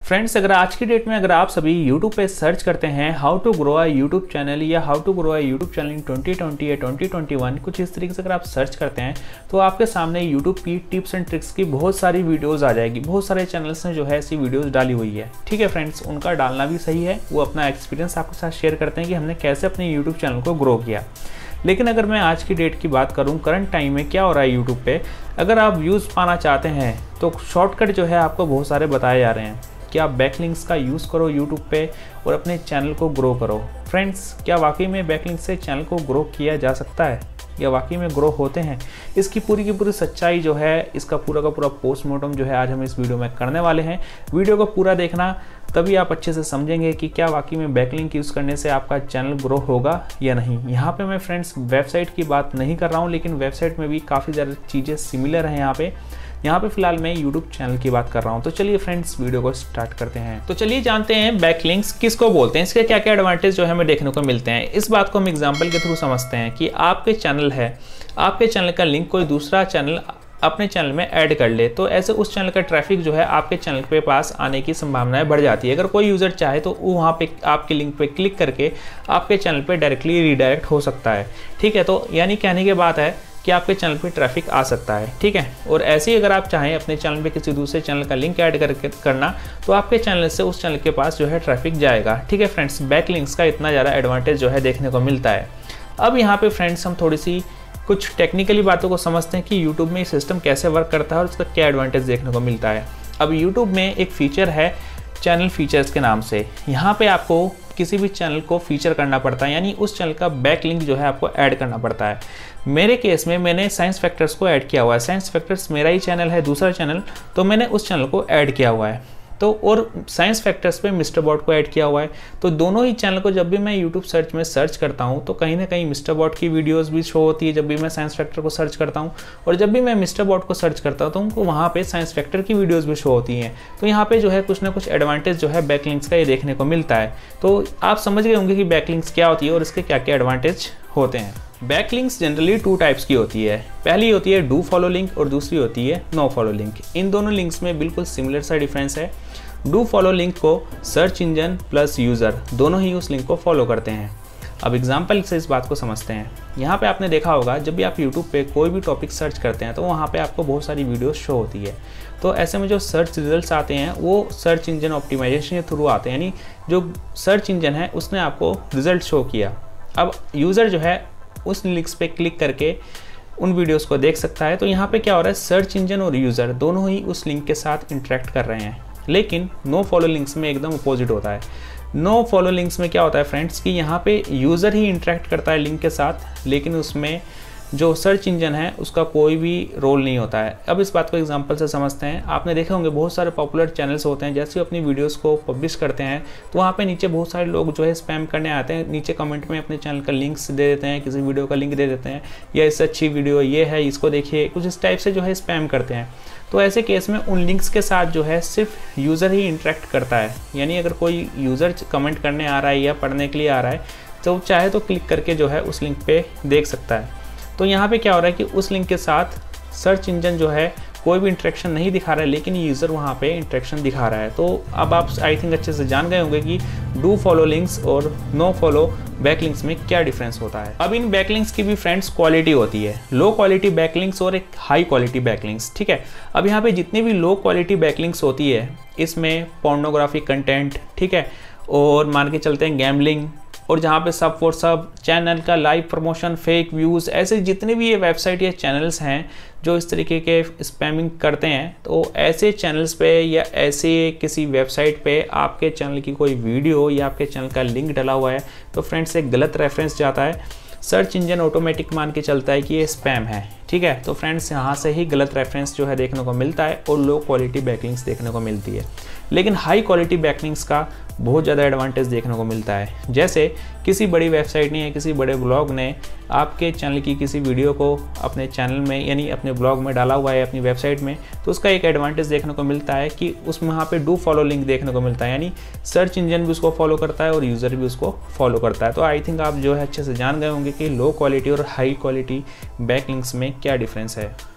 Friends, अगर आज की डेट में अगर आप सभी YouTube पे सर्च करते हैं how to grow a YouTube channel या how to grow a YouTube channel in 2020 या 2021 कुछ इस तरीके से अगर आप सर्च करते हैं तो आपके सामने YouTube की टिप्स एंड ट्रिक्स की बहुत सारी वीडियोस आ जाएगी। बहुत सारे चैनल्स ने जो है ऐसी वीडियोस डाली हुई है। ठीक है फ्रेंड्स, उनका डालना भी सही है, वो अपना एक्सपीरियंस आपके साथ शेयर करते हैं कि हमने कैसे अपने यूट्यूब चैनल को ग्रो किया। लेकिन अगर मैं आज की डेट की बात करूं, करंट टाइम में क्या हो रहा है यूट्यूब पे, अगर आप व्यूज़ पाना चाहते हैं तो शॉर्टकट जो है आपको बहुत सारे बताए जा रहे हैं कि आप बैकलिंक्स का यूज़ करो यूट्यूब पे और अपने चैनल को ग्रो करो। फ्रेंड्स, क्या वाकई में बैकलिंक से चैनल को ग्रो किया जा सकता है या वाकई में ग्रो होते हैं? इसकी पूरी की पूरी सच्चाई जो है, इसका पूरा का पूरा पोस्टमार्टम जो है आज हम इस वीडियो में करने वाले हैं। वीडियो को पूरा देखना, तभी आप अच्छे से समझेंगे कि क्या वाकई में बैकलिंक यूज़ करने से आपका चैनल ग्रो होगा या नहीं। यहाँ पे मैं फ्रेंड्स वेबसाइट की बात नहीं कर रहा हूँ, लेकिन वेबसाइट में भी काफ़ी ज़्यादा चीज़ें सिमिलर हैं। यहाँ पे फिलहाल मैं यूट्यूब चैनल की बात कर रहा हूँ। तो चलिए फ्रेंड्स, वीडियो को स्टार्ट करते हैं। तो चलिए जानते हैं बैकलिंक्स किसको बोलते हैं, इसके क्या क्या एडवांटेज जो है हमें देखने को मिलते हैं। इस बात को हम एग्जांपल के थ्रू समझते हैं कि आपके चैनल है, आपके चैनल का लिंक कोई दूसरा चैनल अपने चैनल में ऐड कर ले, तो ऐसे उस चैनल का ट्रैफिक जो है आपके चैनल के पास आने की संभावनाएं बढ़ जाती है। अगर कोई यूज़र चाहे तो वो वहाँ पे आपके लिंक पे क्लिक करके आपके चैनल पे डायरेक्टली रीडायरेक्ट हो सकता है। ठीक है, तो यानी कहने की बात है कि आपके चैनल पे ट्रैफिक आ सकता है। ठीक है, और ऐसे ही अगर आप चाहें अपने चैनल पे किसी दूसरे चैनल का लिंक ऐड करना, तो आपके चैनल से उस चैनल के पास जो है ट्रैफिक जाएगा। ठीक है फ्रेंड्स, बैकलिंक्स का इतना ज़्यादा एडवांटेज जो है देखने को मिलता है। अब यहाँ पे फ्रेंड्स हम थोड़ी सी कुछ टेक्निकली बातों को समझते हैं कि यूट्यूब में ये सिस्टम कैसे वर्क करता है और उसका क्या एडवांटेज देखने को मिलता है। अब यूट्यूब में एक फीचर है चैनल फीचर्स के नाम से। यहाँ पे आपको किसी भी चैनल को फीचर करना पड़ता है, यानी उस चैनल का बैकलिंक जो है आपको ऐड करना पड़ता है। मेरे केस में मैंने साइंस फैक्टर्स को ऐड किया हुआ है। साइंस फैक्टर्स मेरा ही चैनल है, दूसरा चैनल, तो मैंने उस चैनल को ऐड किया हुआ है। तो और साइंस फैक्टर्स पे मिस्टर बॉट को ऐड किया हुआ है। तो दोनों ही चैनल को जब भी मैं यूट्यूब सर्च में सर्च करता हूं, तो कहीं ना कहीं मिस्टर बॉट की वीडियोस भी शो होती है जब भी मैं साइंस फैक्टर को सर्च करता हूं, और जब भी मैं मिस्टर बॉट को सर्च करता हूं तो उनको वहां पे साइंस फैक्टर की वीडियोस भी शो होती हैं। तो यहाँ पे जो है कुछ ना कुछ एडवांटेज जो है बैकलिंक्स का ये देखने को मिलता है। तो आप समझ गए होंगे कि बैकलिंक्स क्या होती है और इसके क्या क्या एडवांटेज होते हैं। बैकलिंक्स जनरली 2 टाइप्स की होती है। पहली होती है डू फॉलो लिंक और दूसरी होती है नो फॉलो लिंक। इन दोनों लिंक्स में बिल्कुल सिमिलर सा डिफरेंस है। डू फॉलो लिंक को सर्च इंजन प्लस यूज़र दोनों ही उस लिंक को फॉलो करते हैं। अब एग्जांपल से इस बात को समझते हैं। यहाँ पे आपने देखा होगा जब भी आप यूट्यूब पे कोई भी टॉपिक सर्च करते हैं तो वहाँ पे आपको बहुत सारी वीडियोस शो होती है। तो ऐसे में जो सर्च रिजल्ट्स आते हैं वो सर्च इंजन ऑप्टिमाइजेशन के थ्रू आते हैं, यानी जो सर्च इंजन है उसने आपको रिजल्ट शो किया। अब यूज़र जो है उस लिंक्स पे क्लिक करके उन वीडियोस को देख सकता है। तो यहाँ पे क्या हो रहा है, सर्च इंजन और यूज़र दोनों ही उस लिंक के साथ इंटरेक्ट कर रहे हैं। लेकिन नो फॉलो लिंक्स में एकदम अपोजिट होता है। नो फॉलो लिंक्स में क्या होता है फ्रेंड्स कि यहाँ पे यूज़र ही इंटरेक्ट करता है लिंक के साथ, लेकिन उसमें जो सर्च इंजन है उसका कोई भी रोल नहीं होता है। अब इस बात को एग्जांपल से समझते हैं। आपने देखे होंगे बहुत सारे पॉपुलर चैनल्स होते हैं, जैसे अपनी वीडियोस को पब्लिश करते हैं तो वहाँ पे नीचे बहुत सारे लोग जो है स्पैम करने आते हैं। नीचे कमेंट में अपने चैनल का लिंक्स दे देते हैं, किसी वीडियो का लिंक दे देते हैं, या इससे अच्छी वीडियो ये है, इसको देखिए, कुछ इस टाइप से जो है स्पैम करते हैं। तो ऐसे केस में उन लिंक्स के साथ जो है सिर्फ यूज़र ही इंटरेक्ट करता है। यानी अगर कोई यूज़र कमेंट करने आ रहा है या पढ़ने के लिए आ रहा है तो चाहे तो क्लिक करके जो है उस लिंक पे देख सकता है। तो यहाँ पे क्या हो रहा है कि उस लिंक के साथ सर्च इंजन जो है कोई भी इंटरेक्शन नहीं दिखा रहा है, लेकिन यूज़र वहाँ पे इंटरेक्शन दिखा रहा है। तो अब आप आई थिंक अच्छे से जान गए होंगे कि डू फॉलो लिंक्स और नो फॉलो बैकलिंक्स में क्या डिफरेंस होता है। अब इन बैकलिंक्स की भी फ्रेंड्स क्वालिटी होती है, लो क्वालिटी बैकलिंक्स और एक हाई क्वालिटी बैकलिंक्स। ठीक है, अब यहाँ पे जितनी भी लो क्वालिटी बैकलिंक्स होती है इसमें पोर्नोग्राफी कंटेंट, ठीक है, और मान के चलते हैं गैम्बलिंग, और जहाँ पे सब फॉर सब, चैनल का लाइव प्रमोशन, फेक व्यूज़, ऐसे जितने भी ये वेबसाइट या चैनल्स हैं जो इस तरीके के स्पैमिंग करते हैं, तो ऐसे चैनल्स पे या ऐसे किसी वेबसाइट पे आपके चैनल की कोई वीडियो या आपके चैनल का लिंक डला हुआ है तो फ्रेंड्स एक गलत रेफरेंस जाता है। सर्च इंजन ऑटोमेटिक मान के चलता है कि ये स्पैम है। ठीक है, तो फ्रेंड्स यहाँ से ही गलत रेफरेंस जो है देखने को मिलता है और लो क्वालिटी बैकलिंक्स देखने को मिलती है। लेकिन हाई क्वालिटी बैकलिंक्स का बहुत ज़्यादा एडवांटेज देखने को मिलता है। जैसे किसी बड़ी वेबसाइट ने या किसी बड़े ब्लॉग ने आपके चैनल की किसी वीडियो को अपने चैनल में यानी अपने ब्लॉग में डाला हुआ है अपनी वेबसाइट में, तो उसका एक एडवांटेज देखने को मिलता है कि उसमें वहाँ पे डू फॉलो लिंक देखने को मिलता है, यानी सर्च इंजन भी उसको फॉलो करता है और यूज़र भी उसको फॉलो करता है। तो आई थिंक आप जो है अच्छे से जान गए होंगे कि लो क्वालिटी और हाई क्वालिटी बैकलिंक्स में क्या डिफरेंस है।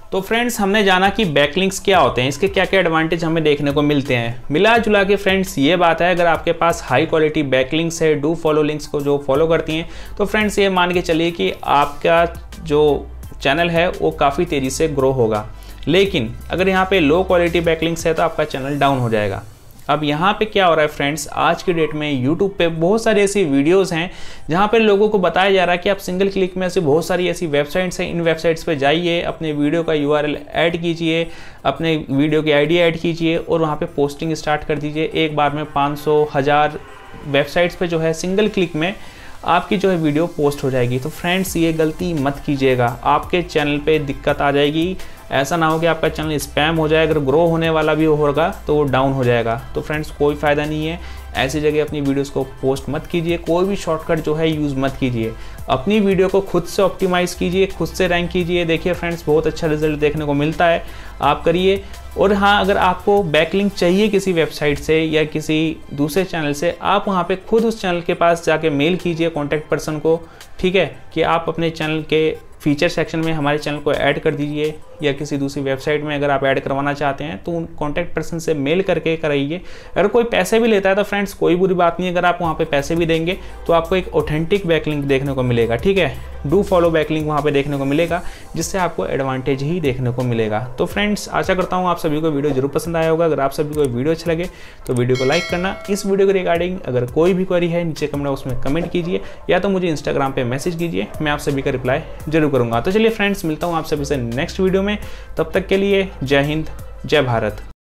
तो फ्रेंड्स हमने जाना कि बैकलिंक्स क्या होते हैं, इसके क्या क्या एडवांटेज हमें देखने को मिलते हैं। मिला जुला के फ्रेंड्स ये बात है, अगर आपके पास हाई क्वालिटी बैकलिंक्स है, डू फॉलो लिंक्स को जो फॉलो करती हैं, तो फ्रेंड्स ये मान के चलिए कि आपका जो चैनल है वो काफ़ी तेज़ी से ग्रो होगा। लेकिन अगर यहाँ पे लो क्वालिटी बैकलिंक्स है तो आपका चैनल डाउन हो जाएगा। अब यहाँ पे क्या हो रहा है फ्रेंड्स, आज की डेट में यूट्यूब पे बहुत सारी ऐसी वीडियोस हैं जहाँ पे लोगों को बताया जा रहा है कि आप सिंगल क्लिक में ऐसे बहुत सारी ऐसी वेबसाइट्स हैं, इन वेबसाइट्स पे जाइए, अपने वीडियो का URL ऐड कीजिए, अपने वीडियो की ID ऐड कीजिए और वहाँ पे पोस्टिंग स्टार्ट कर दीजिए। एक बार में 500 1000 वेबसाइट्स पे जो है सिंगल क्लिक में आपकी जो है वीडियो पोस्ट हो जाएगी। तो फ्रेंड्स ये गलती मत कीजिएगा, आपके चैनल पे दिक्कत आ जाएगी। ऐसा ना हो कि आपका चैनल स्पैम हो जाए, अगर ग्रो होने वाला भी होगा तो वो डाउन हो जाएगा। तो फ्रेंड्स कोई फ़ायदा नहीं है, ऐसी जगह अपनी वीडियोस को पोस्ट मत कीजिए, कोई भी शॉर्टकट जो है यूज़ मत कीजिए। अपनी वीडियो को खुद से ऑप्टिमाइज़ कीजिए, खुद से रैंक कीजिए। देखिए फ्रेंड्स बहुत अच्छा रिजल्ट देखने को मिलता है, आप करिए। और हाँ, अगर आपको बैकलिंक चाहिए किसी वेबसाइट से या किसी दूसरे चैनल से, आप वहाँ पे खुद उस चैनल के पास जाके मेल कीजिए कॉन्टैक्ट पर्सन को, ठीक है, कि आप अपने चैनल के फीचर सेक्शन में हमारे चैनल को ऐड कर दीजिए, या किसी दूसरी वेबसाइट में अगर आप ऐड करवाना चाहते हैं तो उन कॉन्टैक्ट पर्सन से मेल करके कराइए। अगर कोई पैसे भी लेता है तो फ्रेंड्स कोई बुरी बात नहीं है, अगर आप वहाँ पे पैसे भी देंगे तो आपको एक ऑथेंटिक बैकलिंक देखने को मिलेगा, ठीक है, डू फॉलो बैकलिंक वहाँ पे देखने को मिलेगा, जिससे आपको एडवांटेज ही देखने को मिलेगा। तो फ्रेंड्स आशा करता हूँ आप सभी को वीडियो जरूर पसंद आया होगा। अगर आप सभी को वीडियो अच्छा लगे तो वीडियो को लाइक करना। इस वीडियो के रिगार्डिंग अगर कोई भी क्वेरी है नीचे कमेंट बॉक्स में कमेंट कीजिए, या तो मुझे इंस्टाग्राम पे मैसेज कीजिए, मैं आप सभी का रिप्लाई जरूर करूँगा। तो चलिए फ्रेंड्स मिलता हूँ आप सभी से नेक्स्ट वीडियो में, तब तक के लिए जय हिंद, जय भारत।